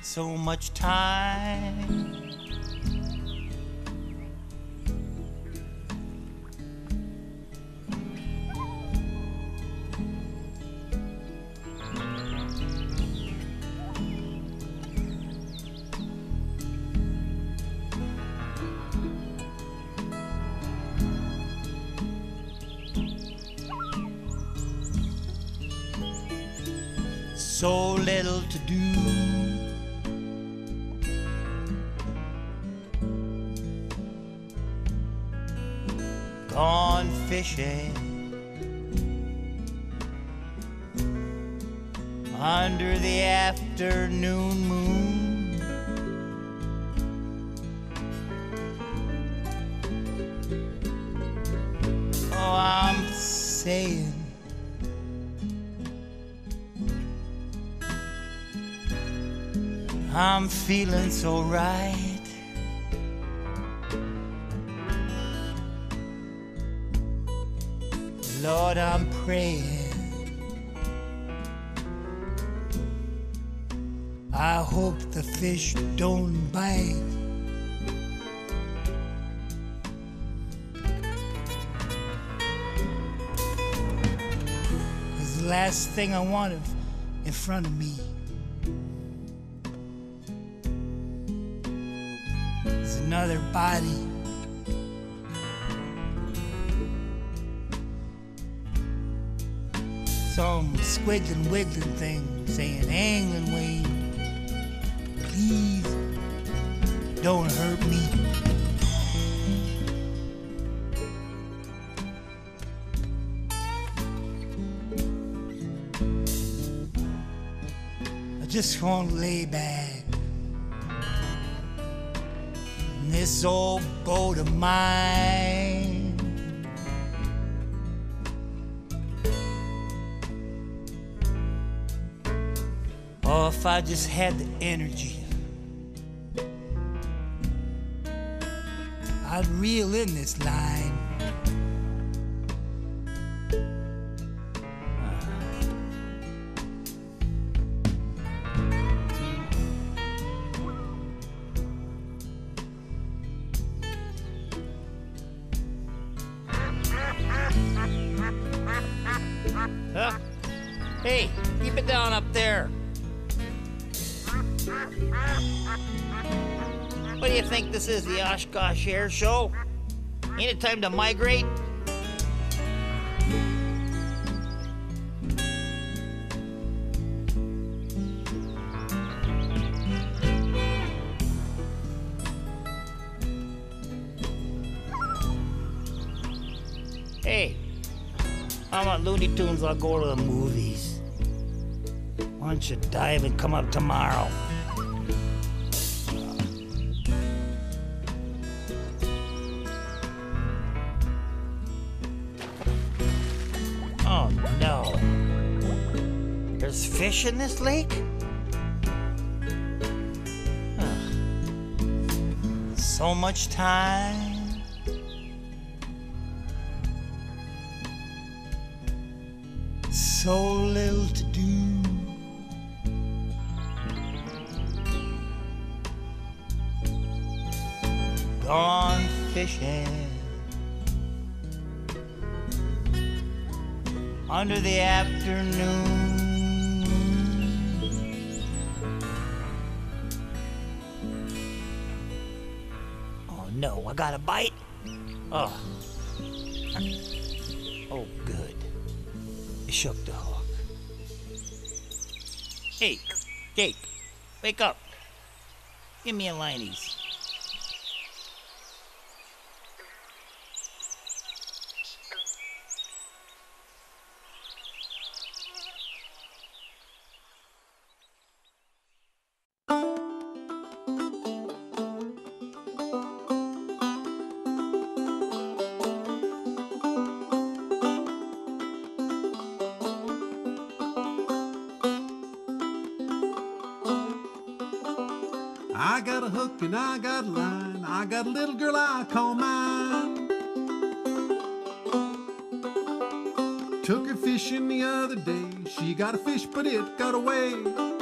so much time. So little to do. Gone fishing under the afternoon moon. Oh, I'm saying I'm feeling so right. Lord, I'm praying. I hope the fish don't bite. 'Cause the last thing I wanted in front of me is another body. Some squiggling, wiggling thing saying, Angling Wayne, please don't hurt me. I just want to lay back in this old boat of mine. Oh, if I just had the energy, I'd reel in this line. Huh? Hey, keep it down up there. What do you think this is, the Oshkosh Air Show? Ain't it time to migrate? Hey, I want Looney Tunes, I'll go to the movies. Why don't you dive and come up tomorrow? Oh no. There's fish in this lake? Ugh. So much time. So little to do. Gone fishing under the afternoon. Oh no, I got a bite. Oh. Oh, good. It shook the hook. Hey, Jake, wake up. Give me a lineies. I got a hook and I got a line. I got a little girl I call mine. Took her fishing the other day. She got a fish, but it got away.